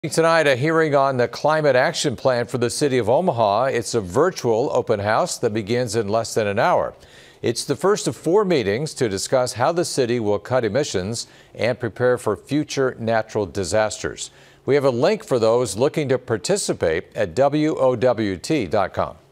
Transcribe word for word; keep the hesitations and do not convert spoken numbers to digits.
Tonight, a hearing on the climate action plan for the City of Omaha. It's a virtual open house that begins in less than an hour. It's the first of four meetings to discuss how the city will cut emissions and prepare for future natural disasters. We have a link for those looking to participate at W O W T dot com.